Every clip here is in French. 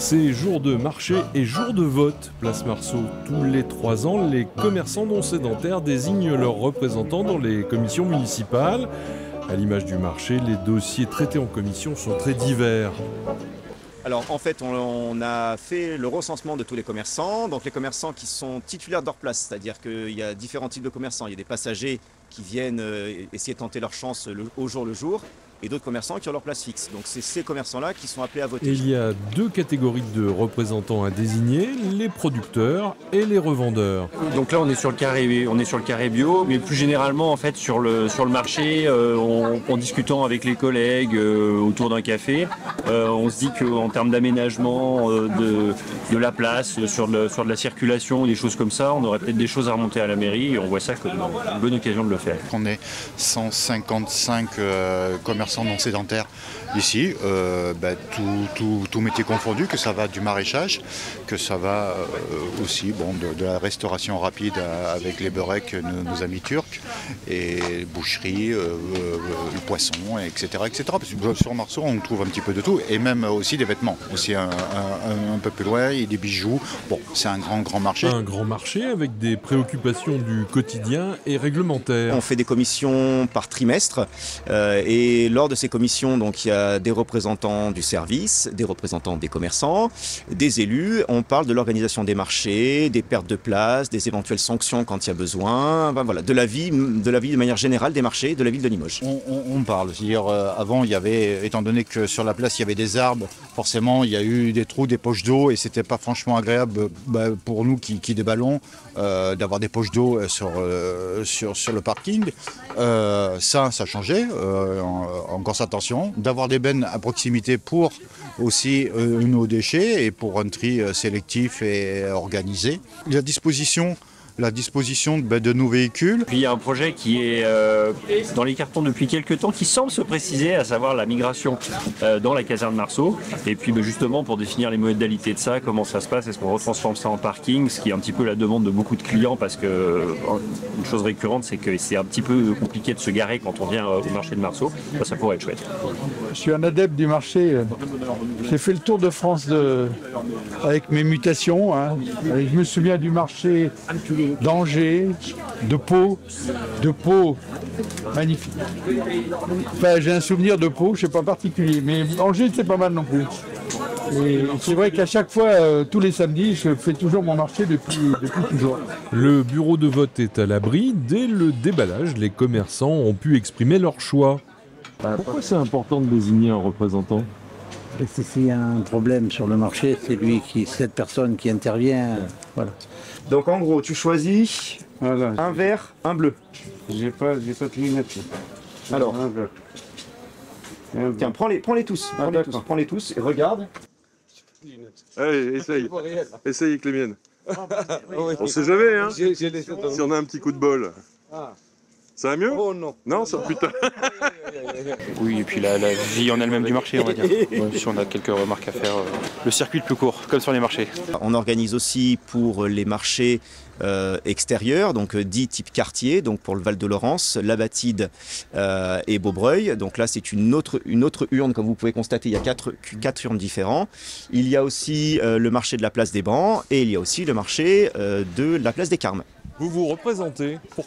C'est jour de marché et jour de vote, place Marceau. Tous les 3 ans, les commerçants non sédentaires désignent leurs représentants dans les commissions municipales. À l'image du marché, les dossiers traités en commission sont très divers. Alors en fait, on a fait le recensement de tous les commerçants. Donc les commerçants qui sont titulaires de leur place, c'est-à-dire qu'il y a différents types de commerçants. Il y a des passagers qui viennent essayer de tenter leur chance au jour le jour, et d'autres commerçants qui ont leur place fixe. Donc c'est ces commerçants-là qui sont appelés à voter. Et il y a 2 catégories de représentants à désigner, les producteurs et les revendeurs. Donc là on est sur le carré bio, mais plus généralement en fait sur le marché, en discutant avec les collègues autour d'un café, on se dit qu'en termes d'aménagement de la place, sur de la circulation, des choses comme ça, on aurait peut-être des choses à remonter à la mairie, et on voit ça comme une bonne occasion de le faire. On est 155 commerçants non sédentaires ici, tout métier confondu, que ça va du maraîchage, que ça va aussi de la restauration rapide avec les beureks, nos amis turcs, et boucherie, le poisson, etc., etc. Parce que sur Marceau, on trouve un petit peu de tout, et même aussi des vêtements, aussi un peu plus loin, et des bijoux. Bon, c'est un grand marché. Un grand marché avec des préoccupations du quotidien et réglementaires. On fait des commissions par trimestre, et lors de ces commissions, donc, il y a des représentants du service, des représentants des commerçants, des élus. On parle de l'organisation des marchés, des pertes de place, des éventuelles sanctions quand il y a besoin, voilà, de la vie de manière générale des marchés de la ville de Limoges. On parle, c'est-à-dire avant, il y avait, étant donné que sur la place il y avait des arbres, forcément il y a eu des trous, des poches d'eau, et c'était pas franchement agréable pour nous qui déballons d'avoir des poches d'eau sur le parking. Ça a changé, encore attention, d'avoir des bennes à proximité pour aussi nos déchets et pour un tri sélectif et organisé. La disposition de nos véhicules. Puis il y a un projet qui est dans les cartons depuis quelques temps qui semble se préciser, à savoir la migration dans la caserne Marceau. Et puis justement pour définir les modalités de ça, comment ça se passe, est-ce qu'on retransforme ça en parking, ce qui est un petit peu la demande de beaucoup de clients, parce que une chose récurrente, c'est que c'est un petit peu compliqué de se garer quand on vient au marché de Marceau. Ça pourrait être chouette. Je suis un adepte du marché. J'ai fait le tour de France avec mes mutations. Et je me souviens du marché d'Angers, de Pau, magnifique. Enfin, j'ai un souvenir de Pau, je ne sais pas particulier, mais Angers c'est pas mal non plus. Et c'est vrai qu'à chaque fois, tous les samedis, je fais toujours mon marché depuis toujours. Le bureau de vote est à l'abri. Dès le déballage, les commerçants ont pu exprimer leur choix. Pourquoi c'est important de désigner un représentant ? S'il y a un problème sur le marché, c'est cette personne qui intervient. Voilà. Donc en gros, tu choisis un vert, un bleu. J'ai pas de lunettes. Alors, Un vert. tiens, prends-les tous. Prends-les tous et regarde. Allez, essaye avec les miennes. On sait jamais, hein, si on a un petit coup de bol. Ça va mieux? Oh non. Non, ça putain. Oui, et puis la vie en elle-même du marché, on va dire. Si on a quelques remarques à faire, le circuit le plus court, comme sur les marchés. On organise aussi pour les marchés extérieurs, donc dits type quartier, donc pour le Val-de-Laurence, La Batide et Beaubreuil. Donc là, c'est une autre urne, comme vous pouvez constater, il y a quatre urnes différentes. Il y a aussi le marché de la place des Bancs, et il y a aussi le marché de la place des Carmes. Vous vous représentez, pourquoi ?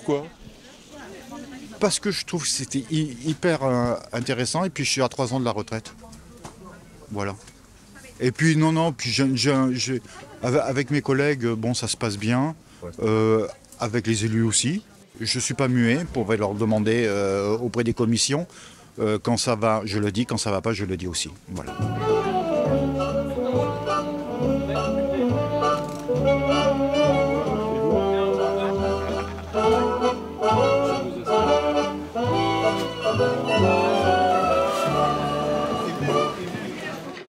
Parce que je trouve que c'était hyper intéressant, et puis je suis à 3 ans de la retraite. Voilà. Et puis puis avec mes collègues, bon, ça se passe bien. Avec les élus aussi. Je ne suis pas muet pour leur demander auprès des commissions. Quand ça va, je le dis. Quand ça ne va pas, je le dis aussi. Voilà.